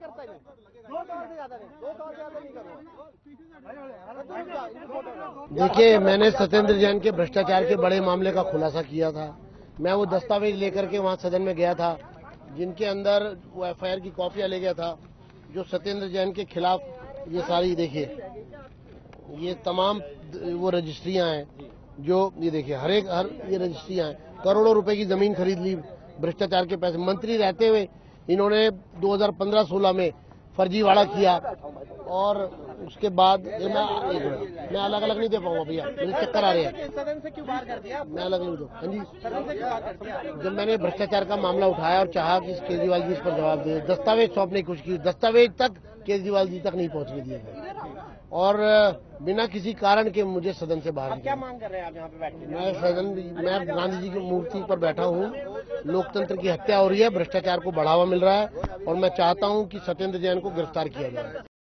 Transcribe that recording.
करता है 2 साल से ज्यादा नहीं, 2 साल से ज्यादा नहीं करूँगा। देखिए, मैंने सत्येंद्र जैन के भ्रष्टाचार के बड़े मामले का खुलासा किया था। मैं वो दस्तावेज लेकर के वहाँ सदन में गया था, जिनके अंदर वो FIR की कॉपियां ले गया था, जो सत्येंद्र जैन के खिलाफ ये सारी देखिए, ये तमाम वो रजिस्ट्रियां हैं, जो ये देखिए हर ये रजिस्ट्रियां हैं। करोड़ों रुपए की जमीन खरीद ली भ्रष्टाचार के पैसे। मंत्री रहते हुए इन्होंने 2015-16 में फर्जीवाड़ा किया और उसके बाद मैं अलग अलग नहीं दे पाऊंगा भैया, मुझे चक्कर आ रहे हैं। सदन से क्यों बाहर कर दिया? मैं अलग नहीं दूँ। हाँ जी, सदन से क्यों बाहर कर दिया? जब मैंने भ्रष्टाचार का मामला उठाया और चाहा कि केजरीवाल जी इस पर जवाब दे, दस्तावेज सौंपने की कोशिश की, दस्तावेज तक केजरीवाल जी तक नहीं पहुंचने दिए गए और बिना किसी कारण के मुझे सदन से बाहर। क्या मांग कर रहे हैं आप यहाँ पे बैठे? मैं गांधी जी की मूर्ति पर बैठा हूँ। लोकतंत्र की हत्या हो रही है, भ्रष्टाचार को बढ़ावा मिल रहा है और मैं चाहता हूँ कि सत्येंद्र जैन को गिरफ्तार किया जाए।